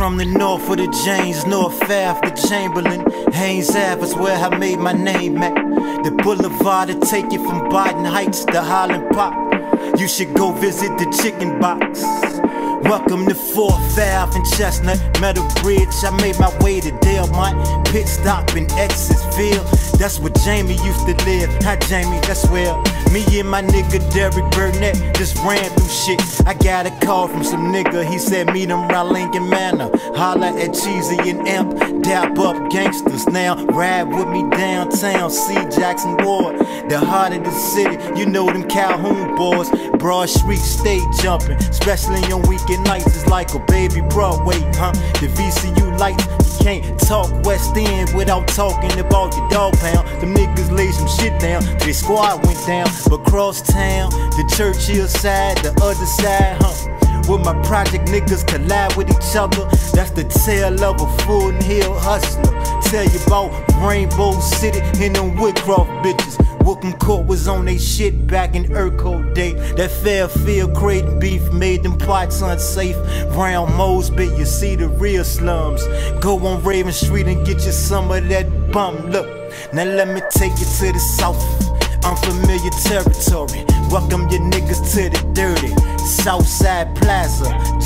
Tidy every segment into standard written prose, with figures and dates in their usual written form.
from the north of the James, North Ave to Chamberlain, Haynes Ave is where I made my name at. The boulevard to take you from Biden Heights to Highland Park. You should go visit the Chicken Box. Welcome to 4th Ave and Chestnut Metal Bridge. I made my way to Delmont, pit stop in Exesville. That's where Jamie used to live. Hi Jamie, that's where me and my nigga Derek Burnett just ran through shit. I got a call from some nigga, he said meet him around Lincoln Manor. Holla at Cheesy and Amp, dap up gangsters now. Ride with me downtown, see Jackson Ward, the heart of the city. You know them Calhoun boys. Broad Street stay jumping, especially on weekend nights. It's like a baby Broadway, huh? The VCU lights, you can't talk West End without talking about your dog pound. Them niggas laid some shit down, their squad went down. But cross town, the Churchill side, the other side, huh? Where my project niggas collide with each other. That's the tale of a Fulton Hill hustler. Tell you about Rainbow City and them Woodcroft bitches. Wookham Court was on they shit back in Urco day. That Fairfield crate beef made them pots unsafe. Round Mosby, you see the real slums. Go on Raven Street and get you some of that bum. Look, now let me take you to the south. Unfamiliar territory. Welcome your niggas to the dirty Southside Plaza,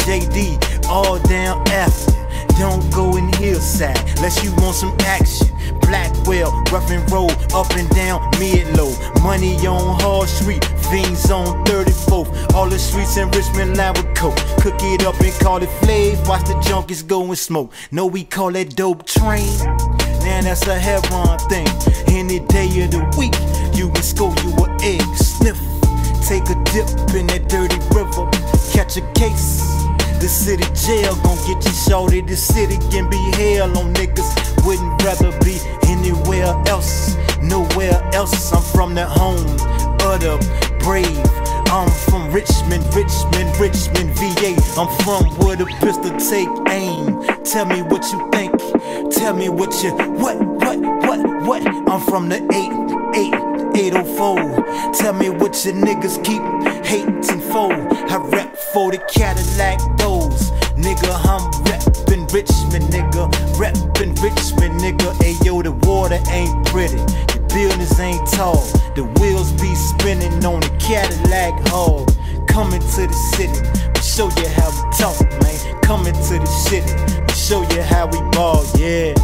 JD, all down after. Don't go in Hillside unless you want some action. Blackwell, rough and roll, up and down, mid-low. Money on Hall Street, fiends on 34th. All the streets in Richmond line with coke. Cook it up and call it flav. Watch the junkies go and smoke. No, we call that dope train. Man, that's a heroin thing. Any day of the week, you can score you an egg sniff. Take a dip in that dirty river, catch a case. The city jail gon' get you shorty. The city can be hell on niggas. Wouldn't rather be anywhere else, nowhere else. I'm from the home of the brave. I'm from Richmond, VA. I'm from where the pistol take aim. Tell me what you think. Tell me what you, what? I'm from the 804. Tell me what your niggas keep hating for. I rap for the Cadillac doors. Nigga, I'm reppin' Richmond, nigga. Reppin' Richmond, nigga. Ayo, the water ain't pretty. The buildings ain't tall. The wheels be spinning on the Cadillac hall. Coming to the city, we show you how we talk, man. Coming to the city, we show you how we ball, yeah.